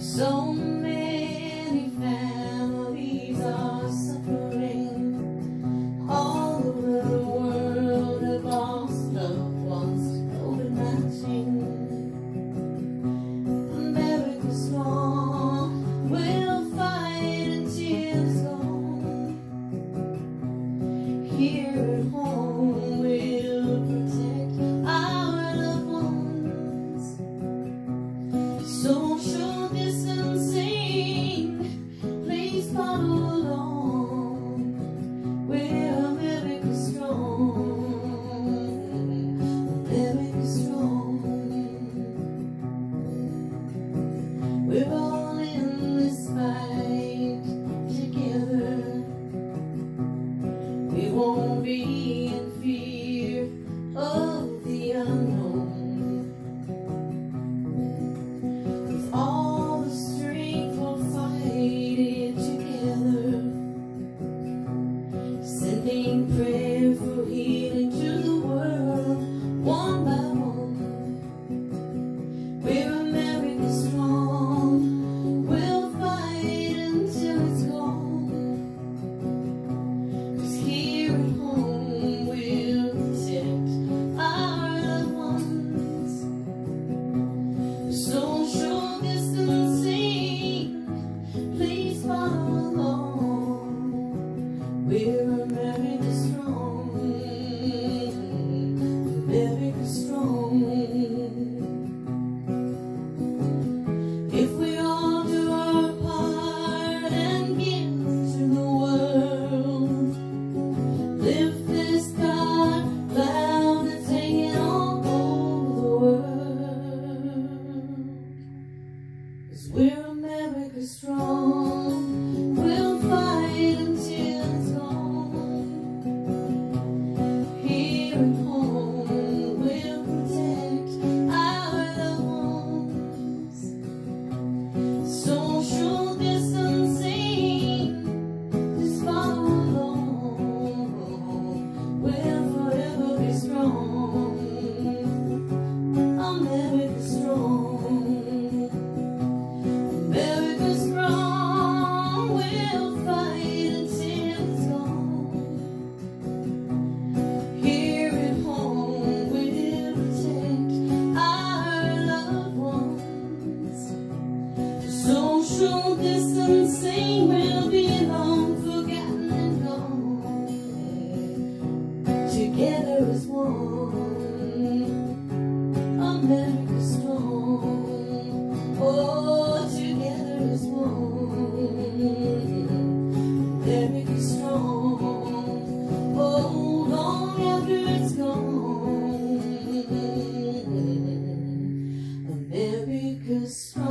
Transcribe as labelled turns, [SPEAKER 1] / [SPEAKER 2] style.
[SPEAKER 1] So many families are suffering all over the world, have lost loved ones to COVID-19. America's strong, we'll fight until it's gone. Here at home, we'll protect our loved ones. Social distancing, please follow along. We're America strong, America strong. We're all in this fight together. We won't be in fear of the unknown. With all the strength we'll fight it together, sending prayer for healing to the world, one by one. We're America strong, we'll fight until it's gone. 'Cause here at home, we'll protect our loved ones. Social distancing, please follow along. We're America strong, America strong. If we all do our part and give to the world, lift this God loud and sing it all over the world. 'Cause we're America strong, we'll fight until it's gone. Here at home, we'll protect our loved ones. Social distancing, just follow along. We'll forever be strong, America strong. America strong, we'll fight until it's gone. Here at home, we'll protect our loved ones. Social distancing will be long forgotten and gone. Together as one, America strong. Oh, together as one, America strong. Oh, long after it's gone, America strong.